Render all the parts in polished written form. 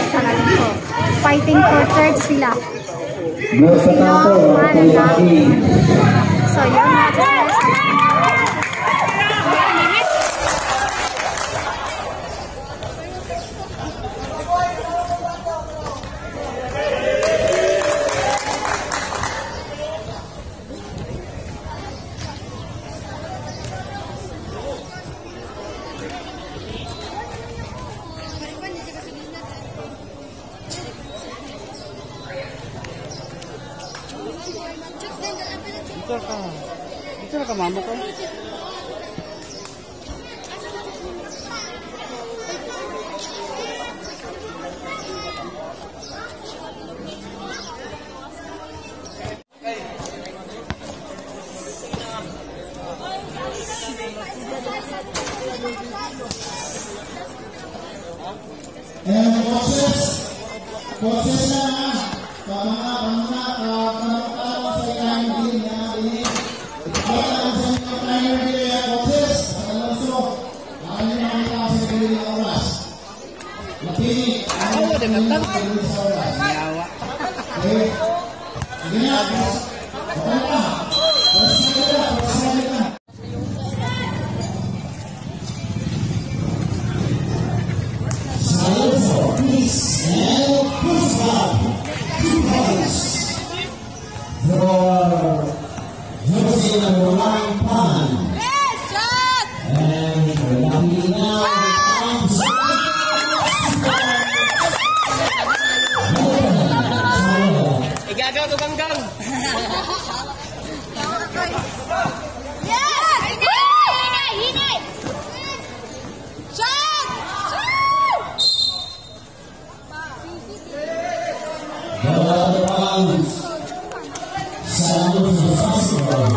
sa Alonso. Fighting for third sila. Sino mananalo? So, yun natin. Ito ka mama ko. Proses na pamana sa ilang din na ini. Kaya ang sa primary area proses Alonso ay makita sa piling oras. Napili ang piling sa oras. Okay. Sige na. Okay na. Number 1 Pan. Yes, shot! And we're lucky now. Igagaw to ganggang. Yes! Hini! Shot! The other rounds. Sound of festival.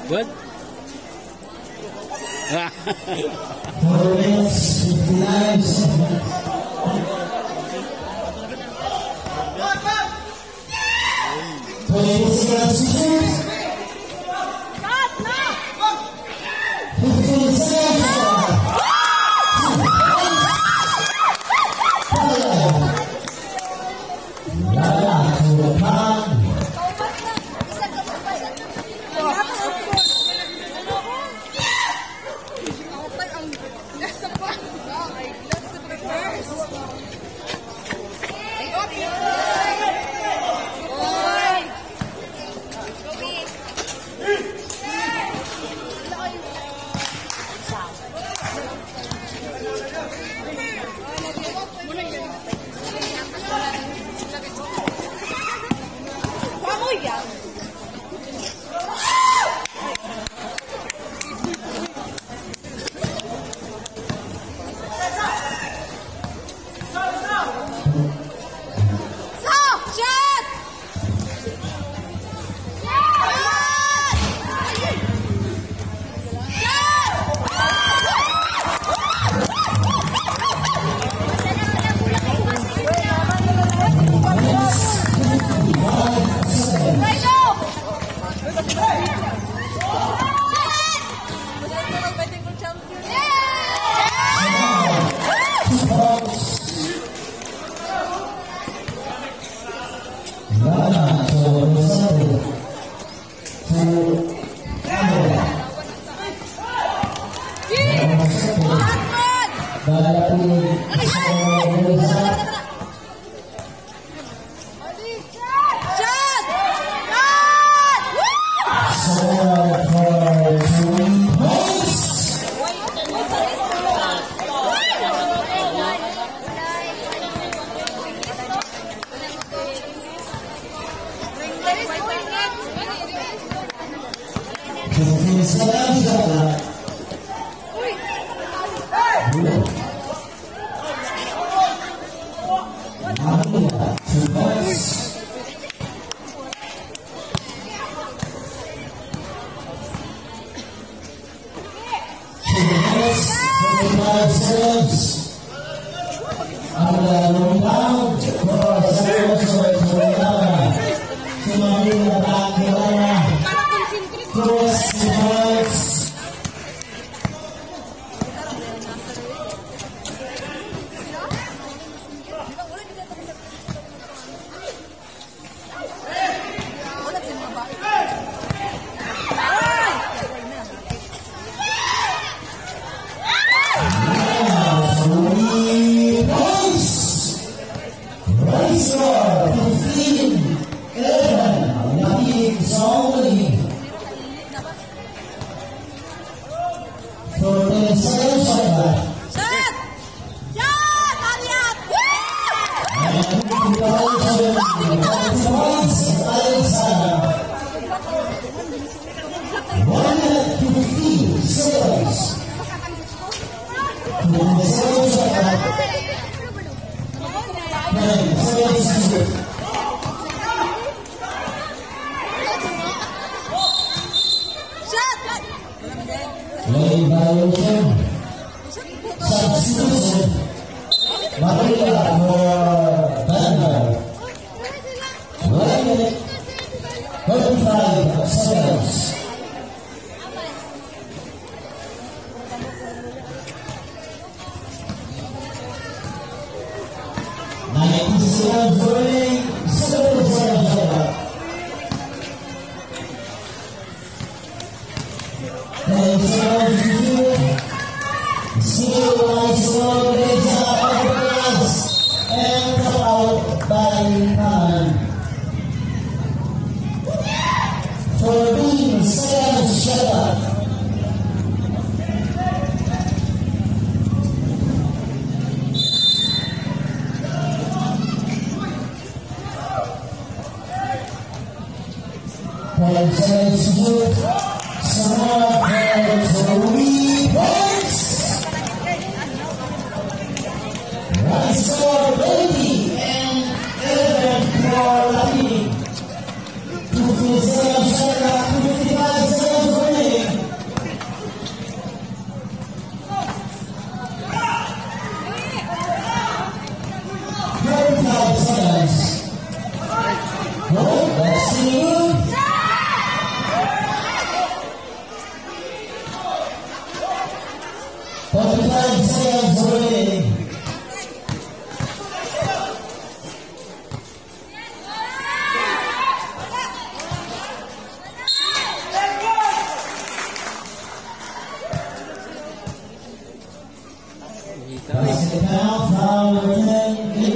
Good? 4 minutes, 59 seconds.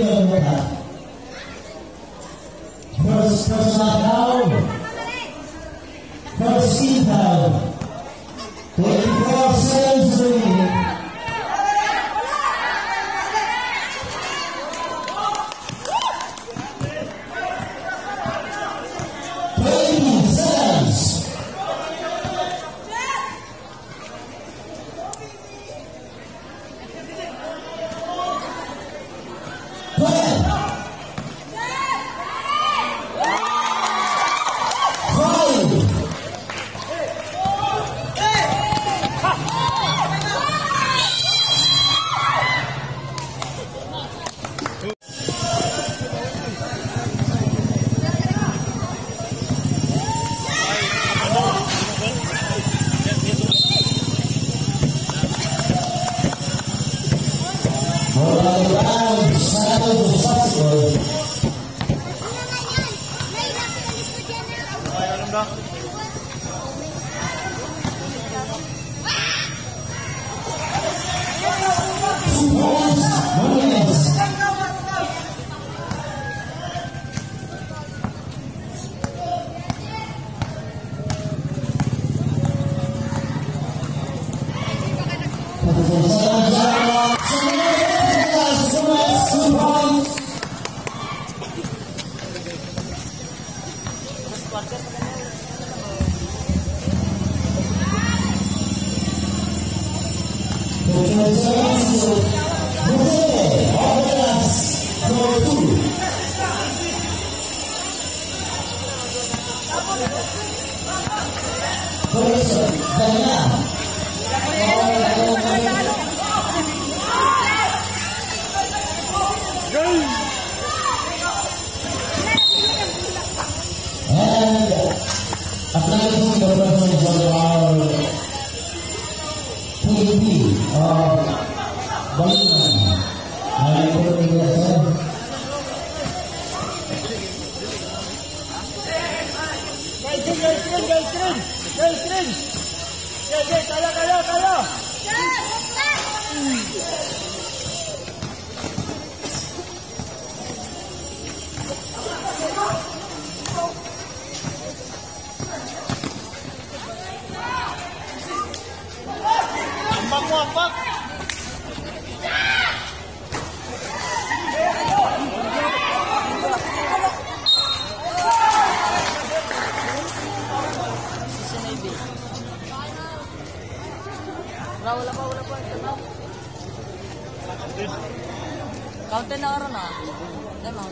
First personal foul. First team foul. 24 seconds remaining. Wala pa. Counter na oras na. Demo.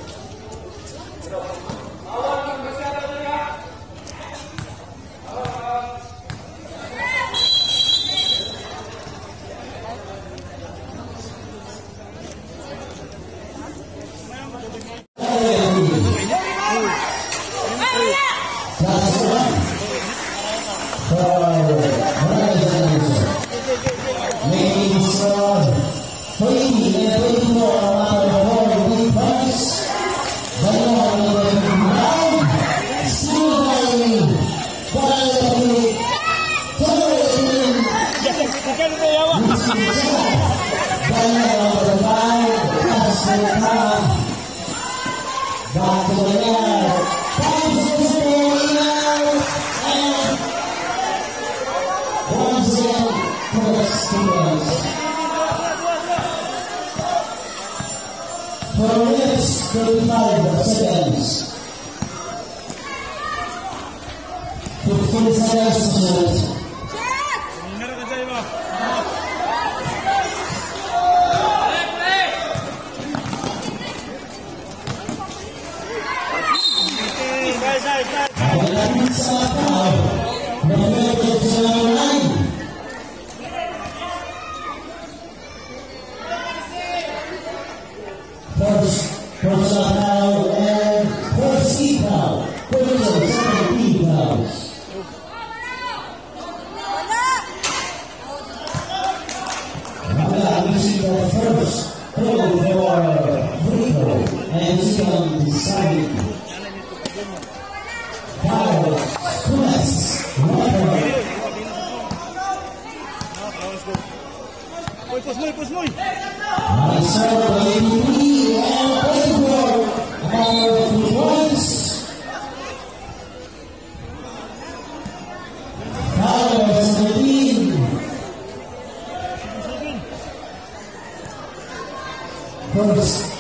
Push muy. I saw the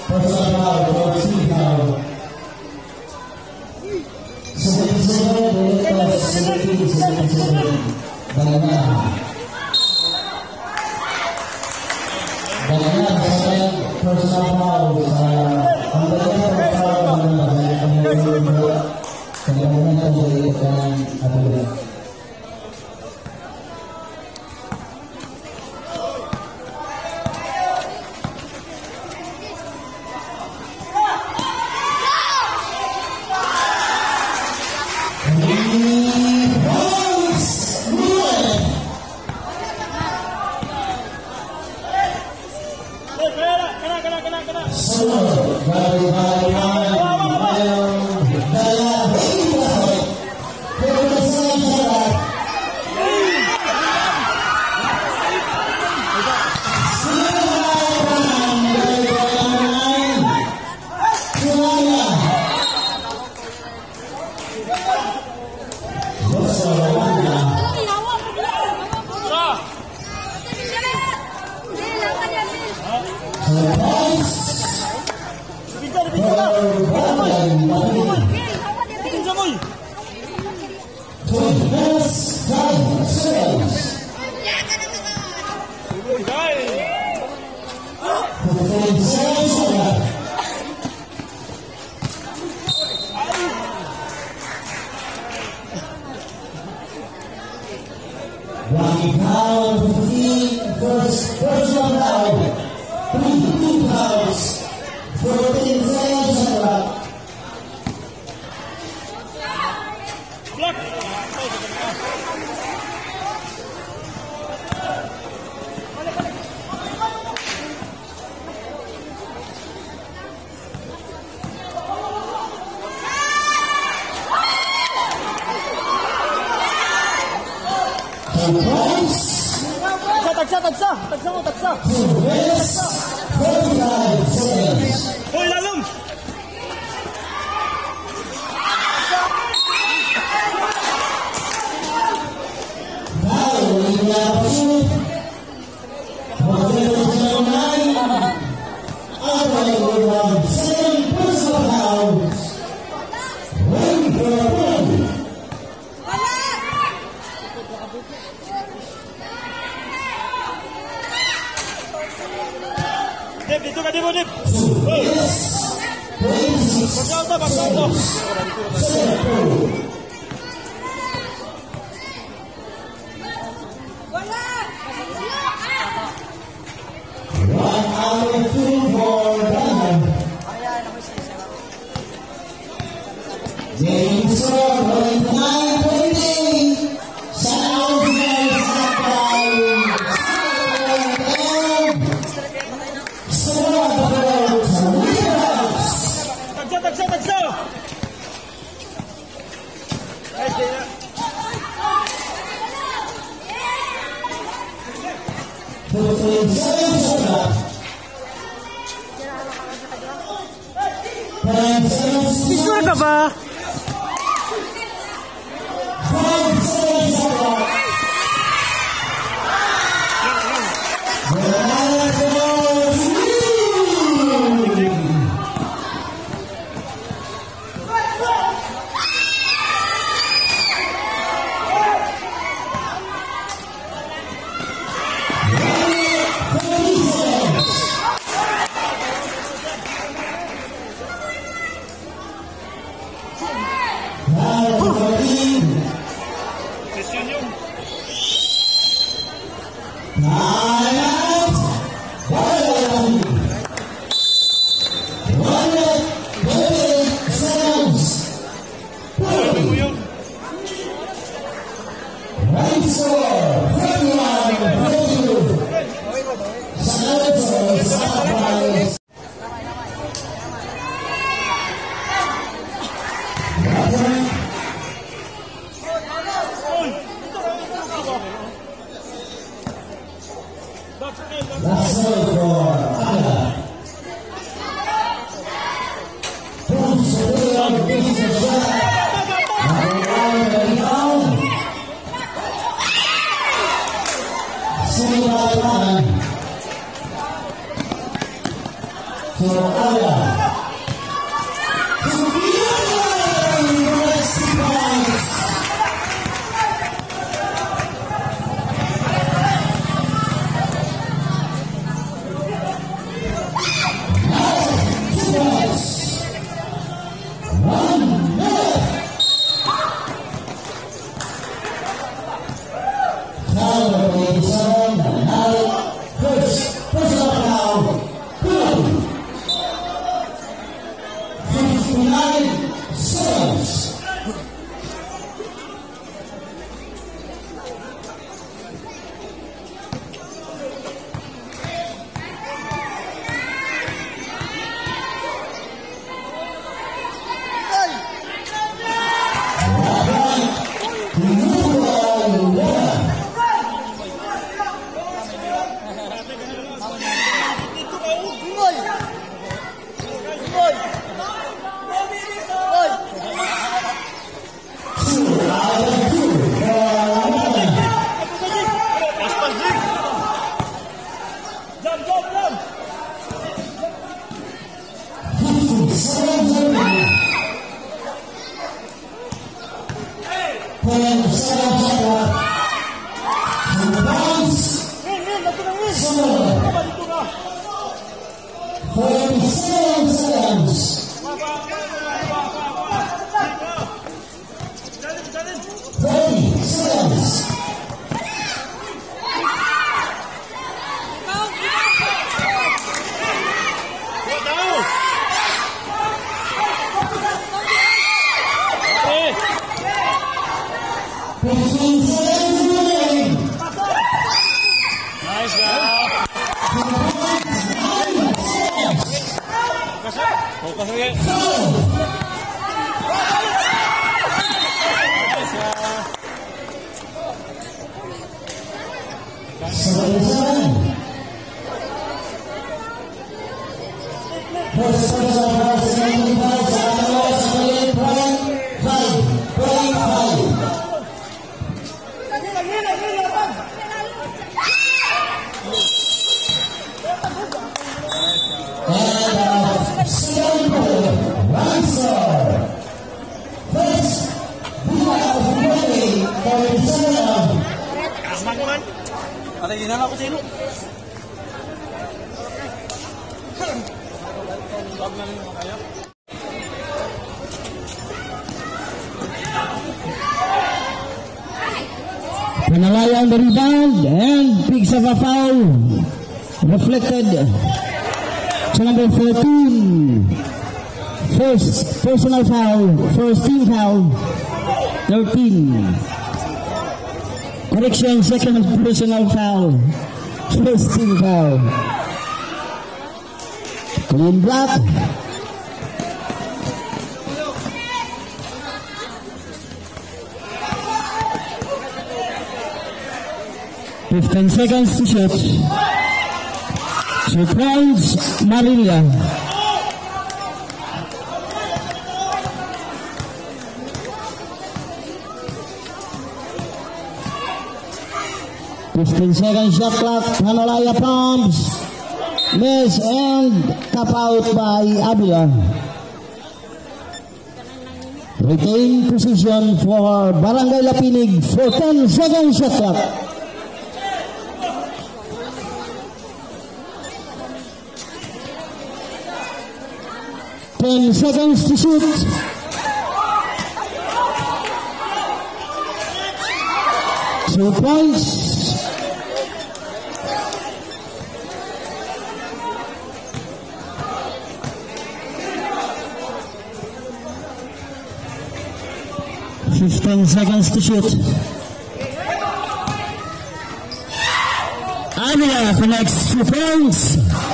Personal foul for team foul. 77 minutes, 17. Banana personal foul ang dalawa foul Tagsa. Hoy, lalong! Dip, dito ka, Dip! Pagkalto! Tagsa! Sure ka ba? seconds remaining. 10 seconds left. 2 points. 37 seconds. 30 seconds. Hey! 15 seconds remaining. Nice job! Focus again. Nice job! 77. First personal foul, 75. Second point, 5.5. And second quarter, one score. First, Bukaw ready for the second. Asmak man! Ada di sana ako sa ilo. Panalaya on the rebound and picks up a foul. Reflected to number 14. First personal foul, first team foul, 13. Correction, second personal foul, first team foul. Clean block. Fifteen seconds to shoot. 2 points, Marilia. Second shot clock, Panalaya pumps, miss and tap out by Abila. Retain position for Barangay Lapinig for 10 seconds shot clock. Ten seconds to shoot. Two points. Fifteen seconds to shoot. Avila connects 2 points.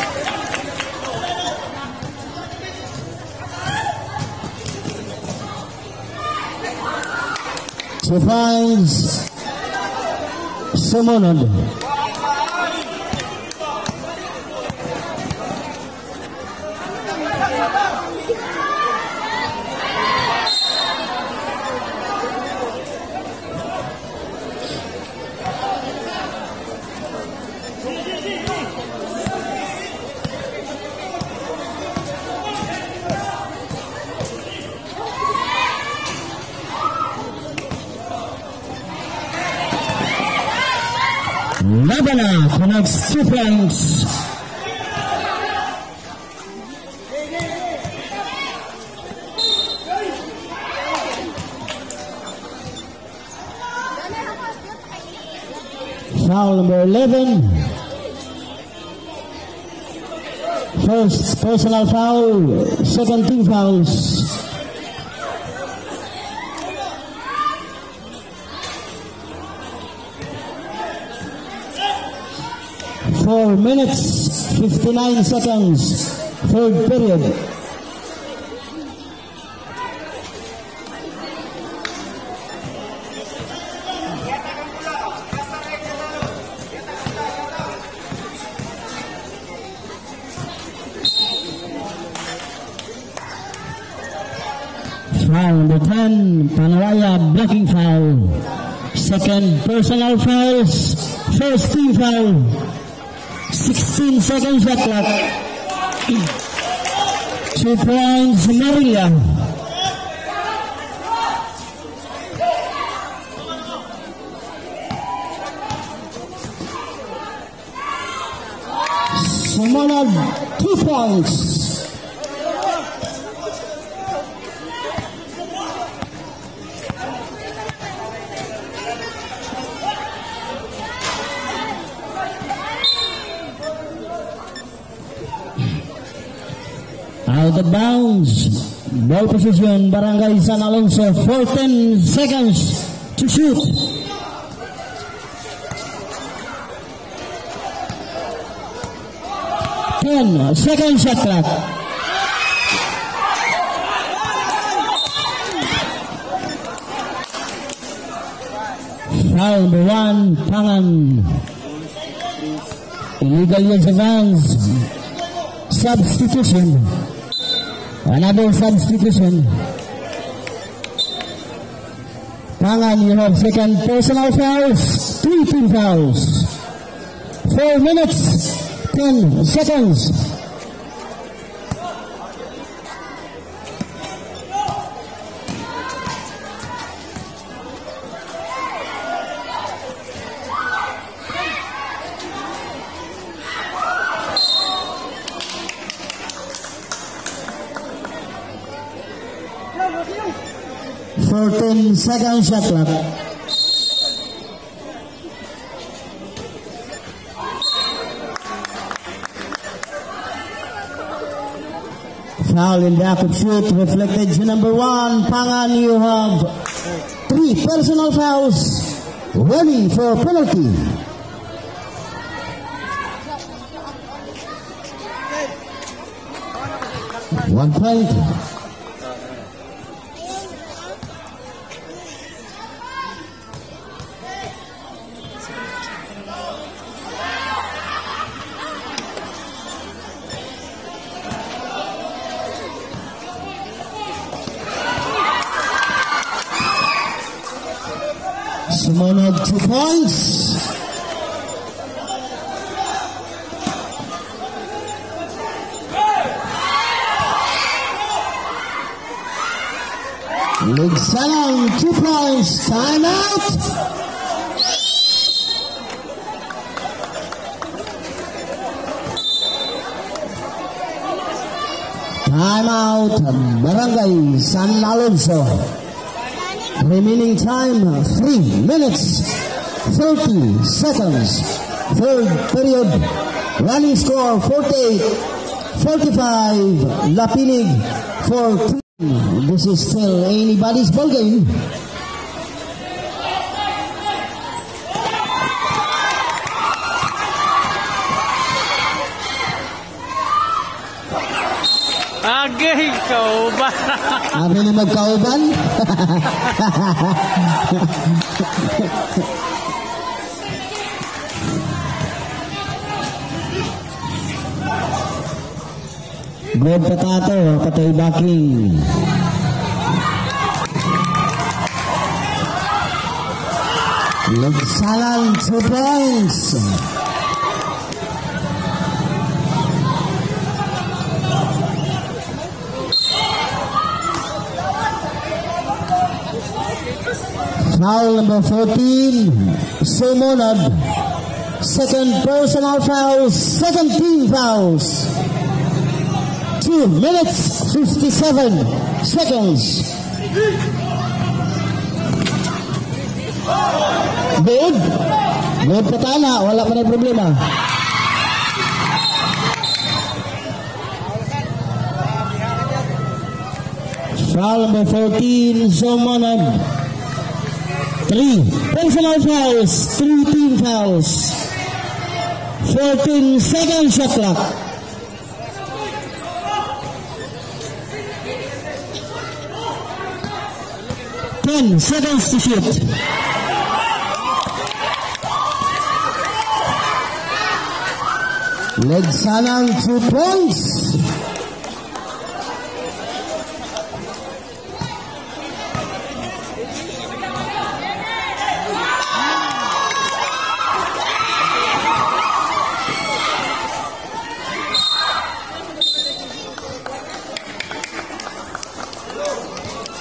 She finds Sumunod. Labana connects 2 points. Foul number 11. First personal foul, second team fouls. Four minutes, 59 seconds, third period. Foul number 10, Panalaya blocking foul. Second personal fouls, first team foul. 16 seconds shot clock. 2 2 points, Maria. Sumunod, 2 points. Out of bounds. Ball position, Barangay San Alonso. 14 seconds to shoot. Second shot clock. Foul number 1, Pangan. Illegal use of hands. Substitution. Another substitution. Pangan, you have second personal fouls, 3 team fouls. 4 minutes, 10 seconds. Second shot clock. Foul in the active shoot reflected to number 1. Pangan, you have 3 personal fouls. Ready for penalty. One point. Sumunod 2 points. Ligsalang 2 points. Time out. Time out. Barangay San Alonso. Remaining time, 3 minutes, 30 seconds. Third period, running score 48-45, Lapinig 4-3. This is still anybody's ball game. Agay, kauban. Abi na magkauban? Good potato, patay backing. Ligsalang 2 points. Foul number 14, Sumunod. Second personal fouls, second team fouls. 2 minutes, 57 seconds. Good. Good patana, wala pa na problema. Foul number 14, Sumunod. 3 personal fouls, 3 team fouls. 14 second shot clock. Seconds to shoot. Ligsalang 2 points.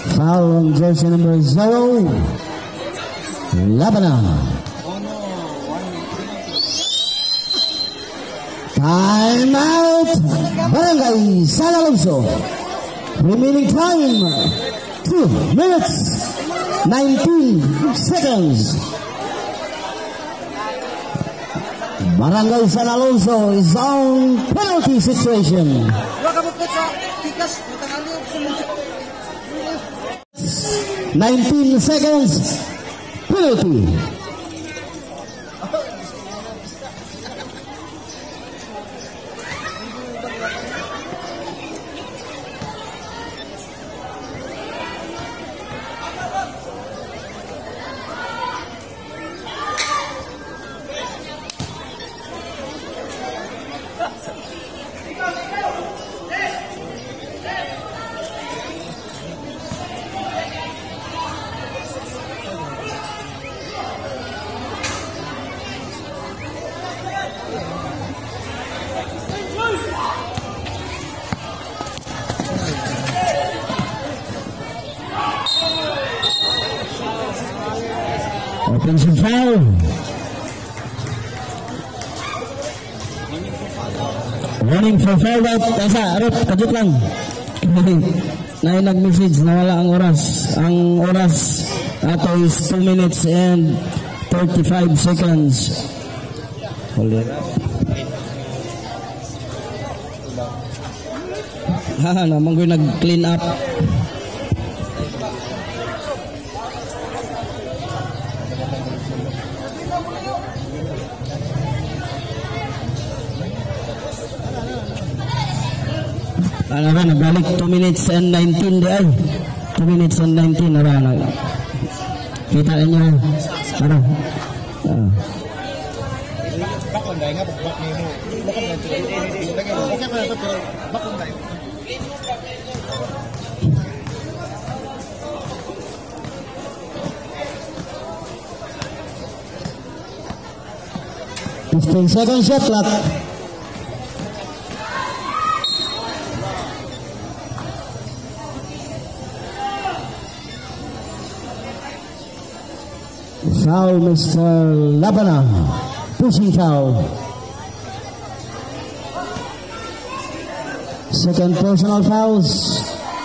Foul on jersey number 0. Lebanon. Time out. Barangay San Alonso. Remaining time 2 minutes 19 seconds. Barangay San Alonso is on penalty situation. 19 seconds penalty. Offensive foul. Running for foul out. Tasa, Arot, kadit lang. Na nag-message na wala ang oras. Ang oras ato is 2 minutes and 35 seconds. Hold it. Haha, naman ko nag-clean up. Ano na, nagbalik 2 minutes and 19 di ay. 2 minutes and 19 na. Kita niyo. Ano? Bakunday nga pagbak niyo. Bakunday. 15 seconds shot clock. Foul, Mr. Lebanon. Pushing foul. Second personal fouls.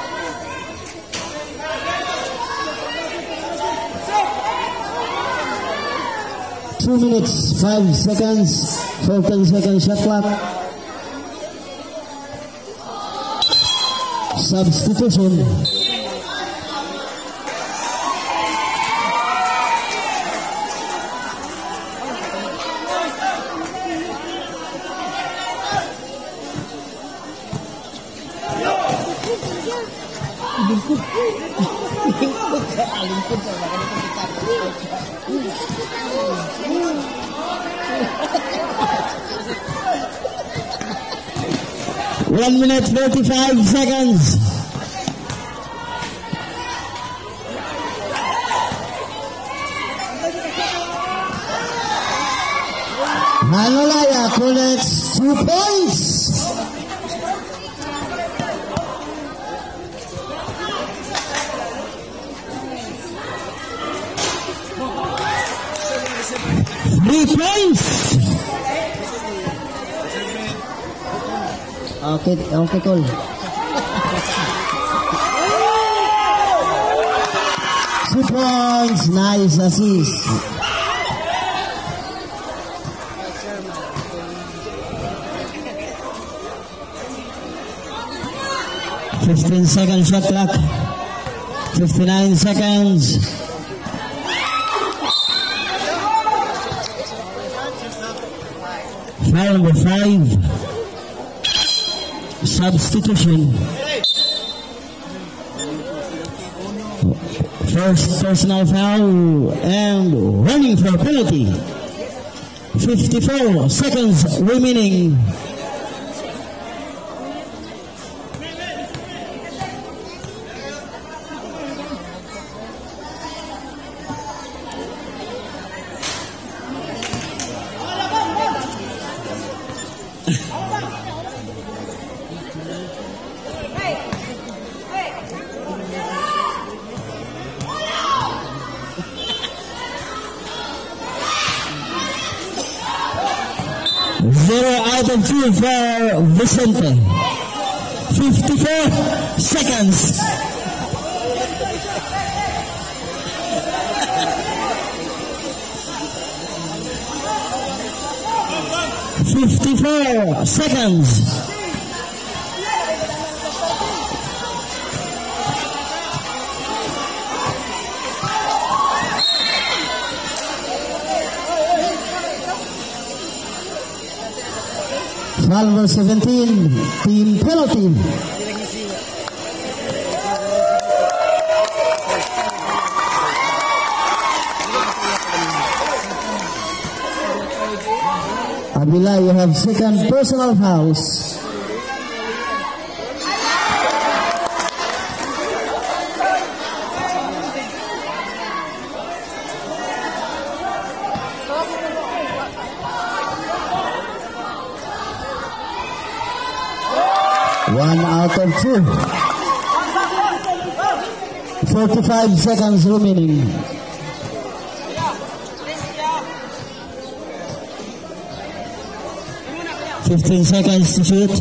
Two minutes, 5 seconds, 14-second shot clock. Substitution. One minute, 45 seconds. Manolaya collects 2 points. Okay, cool. Two points, nice assist. Second shot clock. 59 seconds. Foul number 5. Substitution. First personal foul and running for penalty. 54 seconds remaining. 0 out of 2 for Vicente. 54 seconds. $54 seconds. Number 17, team penalty. Abila, you have second personal fouls. One out of 2. 45 seconds remaining. $15 seconds to shoot.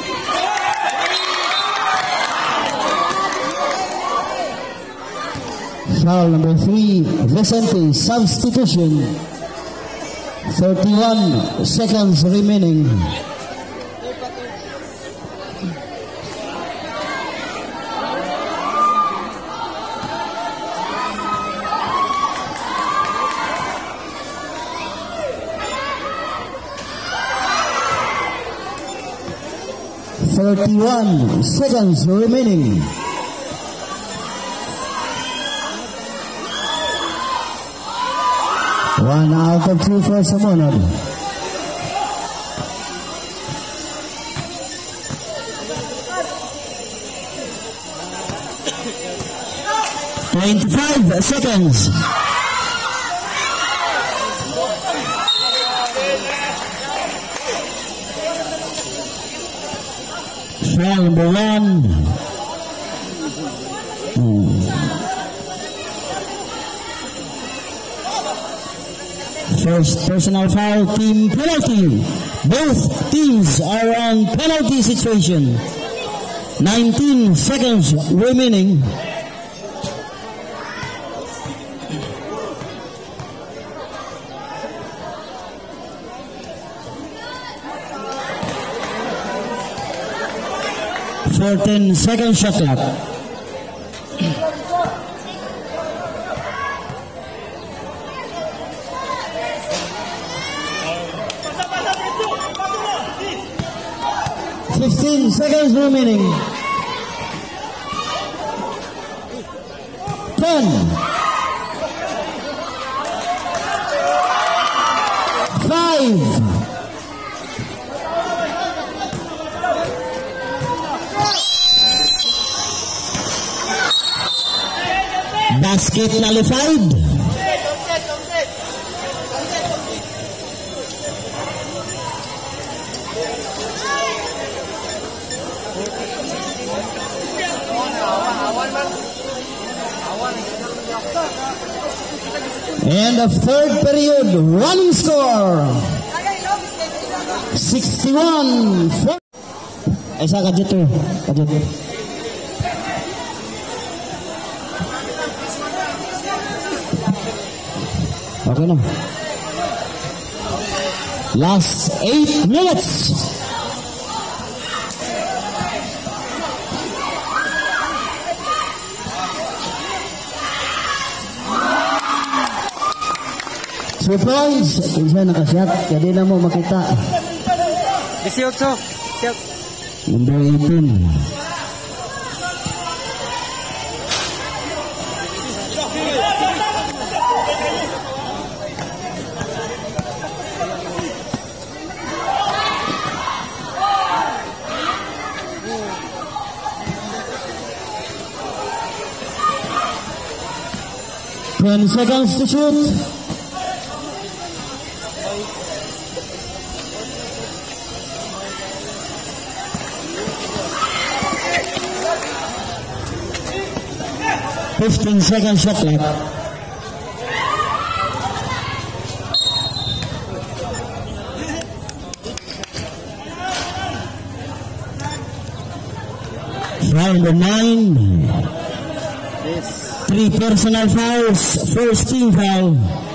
Foul number 3, Vicente, substitution. 31 seconds remaining. $31 seconds remaining. One out of 2 for Samonad. $25 seconds. Foul number 1. First personal foul, team penalty. Both teams are on penalty situation. 19 seconds remaining. For 10 second shot clock. $15 seconds remaining. 10, 5, basket nullified. End of third period, running score 61-4. Isa kadyo to. Okay na. Last 8 minutes. Surprise! Isa nakasyat. Kaya na mo makita. 18. Number 18. Ten seconds to shoot. $15 seconds shot clock. Foul number 9. 3 personal fouls. First team foul.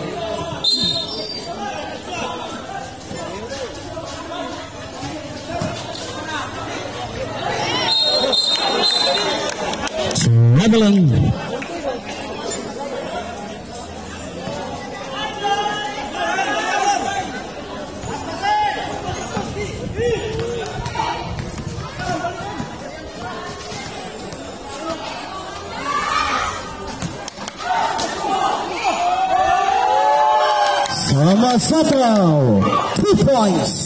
Traveling. Samuel, 2 points.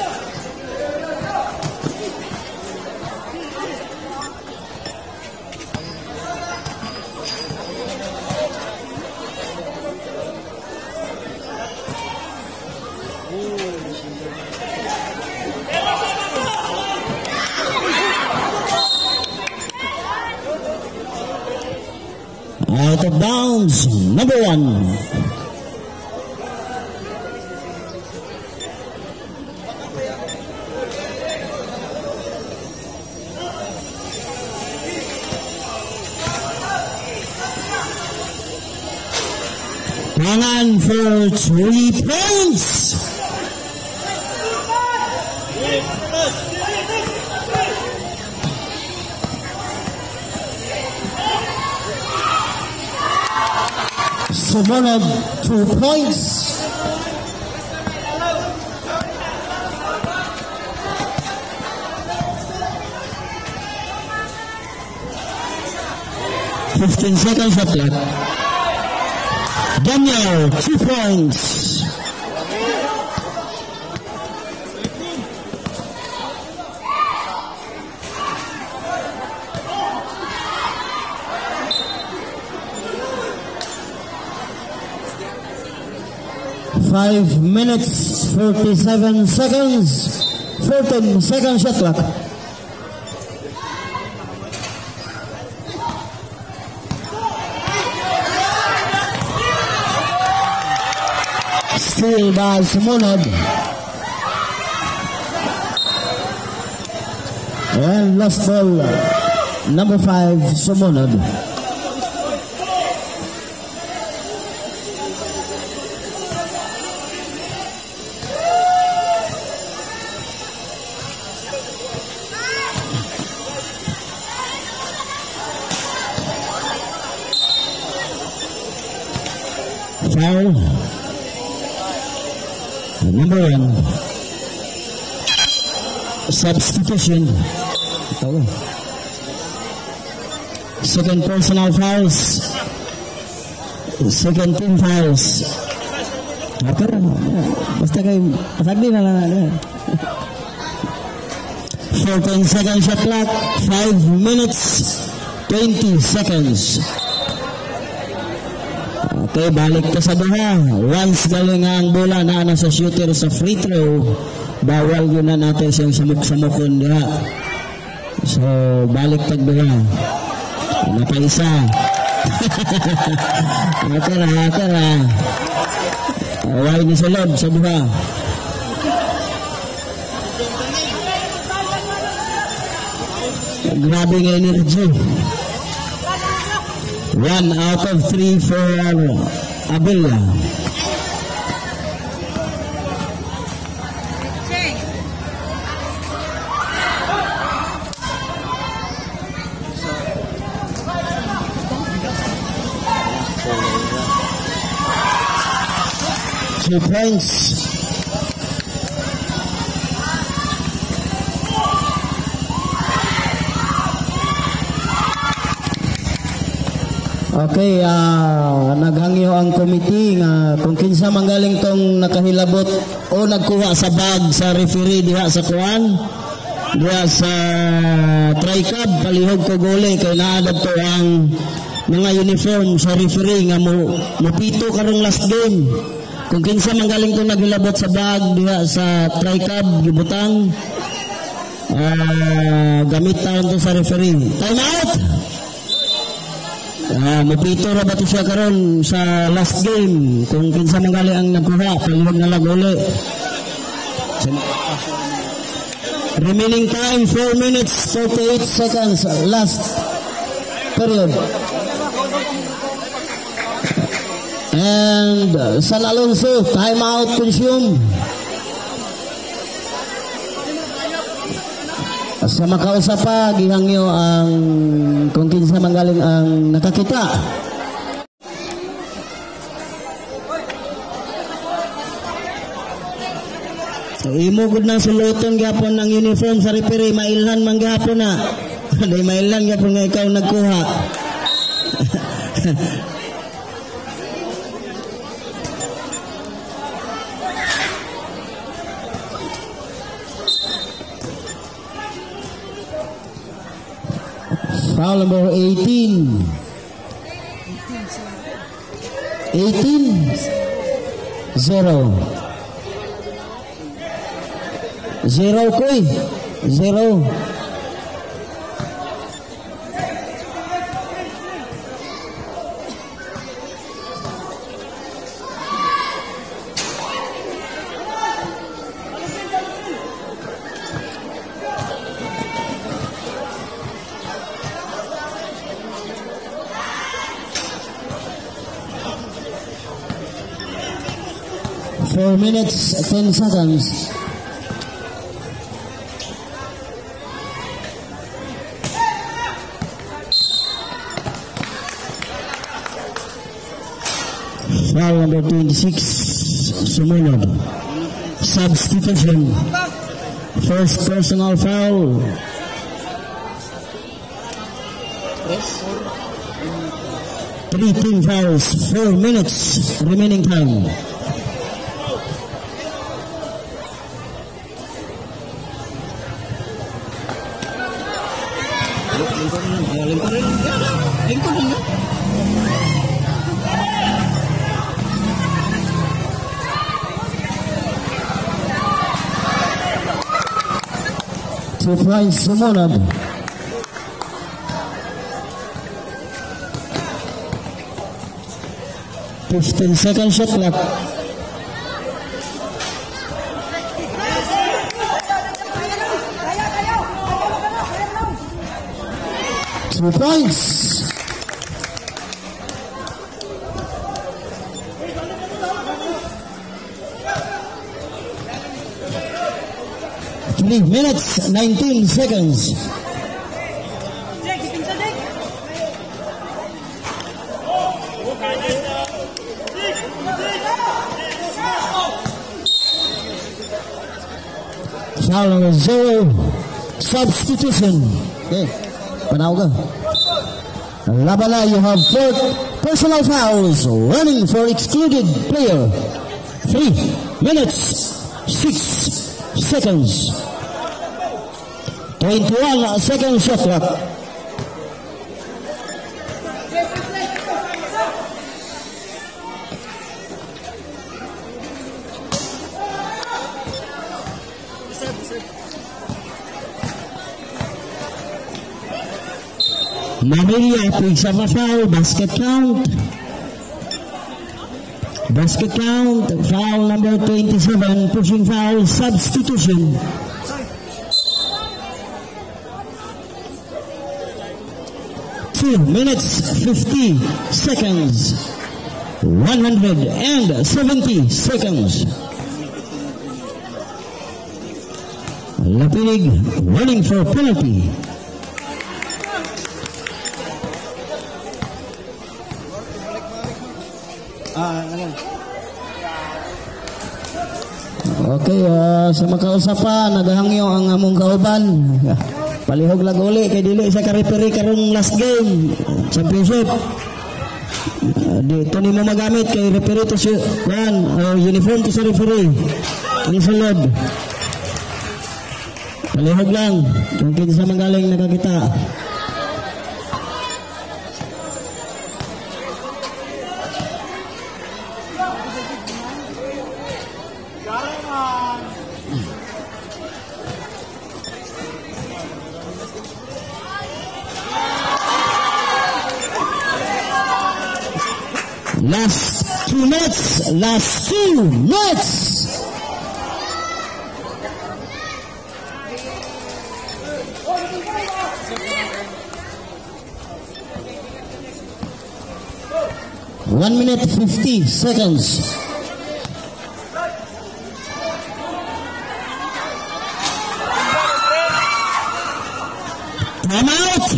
Out of bounds, number 1. Pangan for 3 points. Sumunod 2 points. Fifteen seconds of clock. Daniel, 2 points. Five minutes, 47 seconds, 14 seconds shot clock. Still by Sumunod. And last ball, number 5, Sumunod. Foul. Number 1. Substitution. Second personal fouls. Second team fouls. Basta kayo, pasagdi na lang natin. 14 seconds shot clock. 5 minutes, 20 seconds. Okay, balik to sa duha. Once galing ang bola na nasa shooter sa free throw, bawal yun na natin siyang samuk-samukon diha. So, balik tag duha. Napaisa. Akara. Away ni sa loob sa duha. Grabe nga energy. 1 out of 3 for Abella. Two points. Okay, naghangyo ang committee nga kung kinsa manggaling tong nakahilabot o nagkuha sa bag sa referee diha sa kuan, diha sa tri-cab palihog ko gole kay naadab to ang mga uniform sa referee nga mo pito karong last game. Kung kinsa manggaling tong naghilabot sa bag diha sa tri-cab gibutang gamit taon to sa referee. Time out. Mapito ra ba ito siya karon sa last game kung kinsa manggali ang nagkuha palihog na lagole. Remaining time 4 minutes 38 seconds. Last period. And San Alonso, timeout consumed. Sa makausap pa, gihangyo ang kung kinsa manggaling ang nakakita. So, imugod ng suluton gapon ng uniform sa referee, mailhan man gapon na. Dahil mailhan gapon nga ikaw nagkuha. Foul number 18. 0. 0 koy. 0. Four minutes, 10 seconds. Foul number 26, sumunod. Substitution. First personal foul. Three team fouls, 4 minutes remaining time. Surprise sumunod. Fifteen second shot clock. Two points. Three minutes, 19 seconds. Foul number 0. Substitution. Okay. Panaw ka. Labala, you have 4 personal fouls. Running for excluded player. 3 minutes, 6 seconds. 21 second shot clock. Maria picks up a foul, basket count. Basket count, foul number 27, pushing foul, substitution. Two minutes, 50 seconds. 170 seconds. Lapinig running for penalty. Okay, sa makausapan, nagahangyo ang among kauban. Palihog lang uli kay dili sa ka-referee karong last game championship. Dito ni mo magamit kay referee to si uniform to sa referee. Ang sulod. Palihog lang kung kinsa manggaling nakakita. Last 2 minutes. Last 2 minutes. 1 minute 50 seconds. Time out.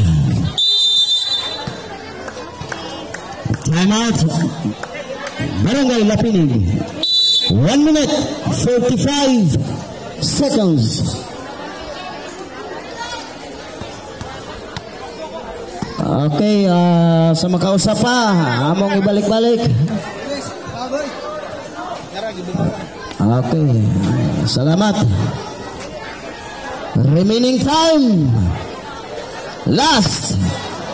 Time out. Barangay Lapinig. 1 minute 45 seconds. Okay, sa makausap pa, among ibalik-balik. Okay, salamat. Remaining time. Last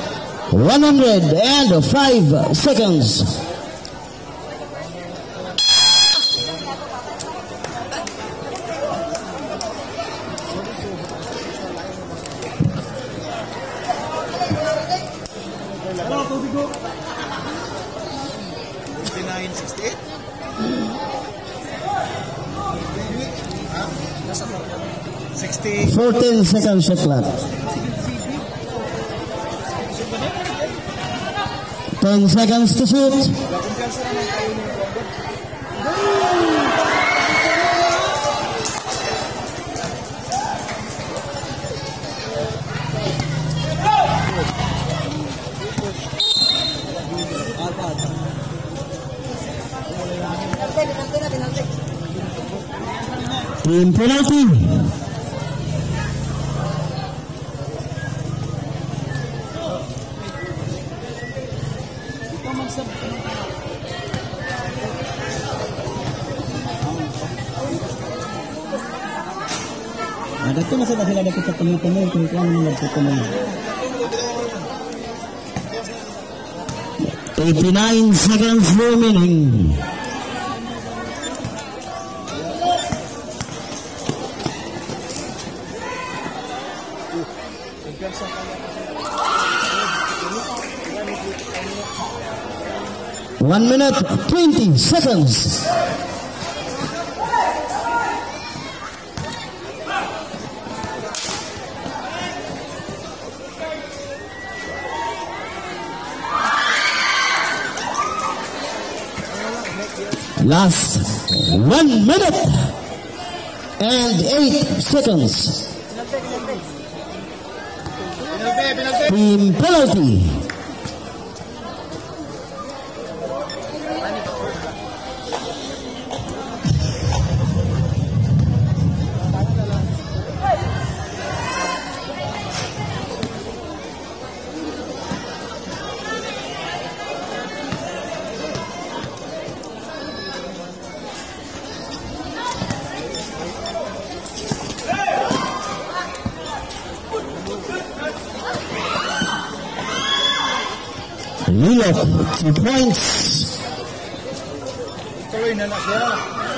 105 seconds. $60. 14 seconds shot clock. 10 seconds to shoot. Team penalty. Dito na sila dapat sa tuloy-tuloy kung ano yung nagtutuloy. 89 seconds remaining. One minute 20 seconds. Last 1 minute and 8 seconds. Team penalty. Lilo, 2 points. Tuloy na na siya.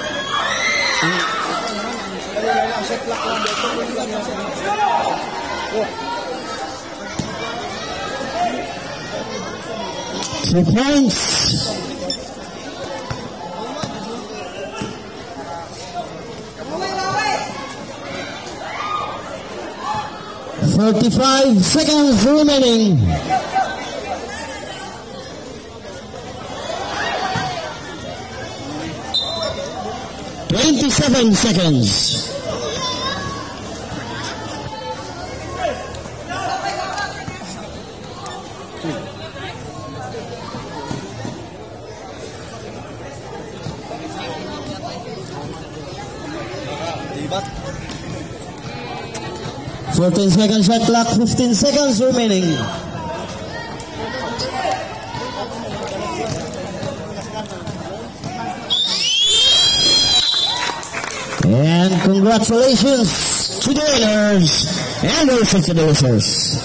Two points. $35 seconds remaining. 27 seconds. Dibat. 14 seconds shot clock, 15 seconds remaining. And congratulations to the winners and also to the losers.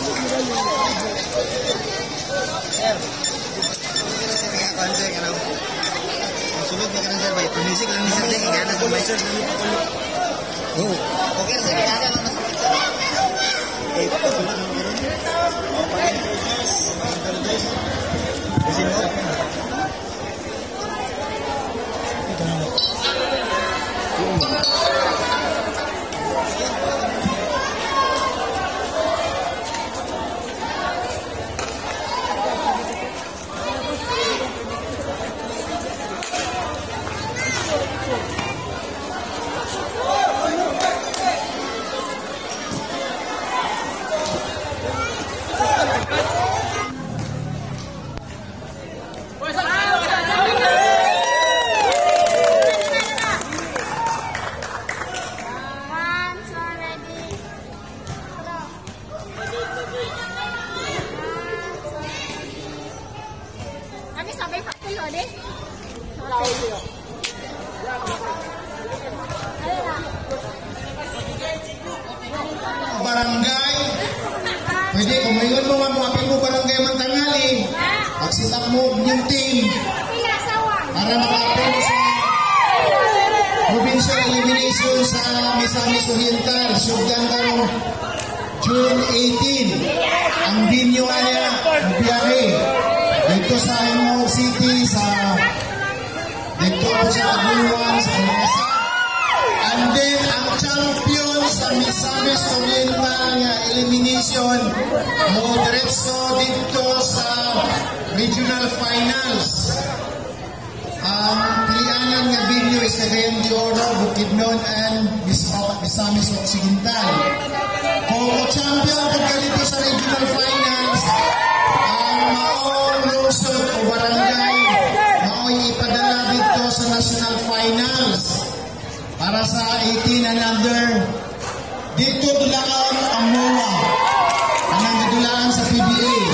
deh. Barangay. Pwede, kung mayon mo mapapin mo barangay Mantangali. Pagsitak mo yung team. Para makapin sa provincial elimination sa Misamis Oriental. Sugdan karong June 18. Ang binyo niya, ang biyahe. Dito sa Imo City, dito sa Aguluan, sa Kalasa. And then, ang champion sa Misamis Oriental elimination mo diretso dito sa regional finals. Ang pilianan nga video is Cagayan de Oro, Bukidnon, and Misamis Occidental. Kung champion pagka dito sa regional finals, ang maong lungsod o barangay mao'y ipadala dito sa national finals para sa 18 and under. Dito dulaan ang MOA, ang nagdulaan sa PBA.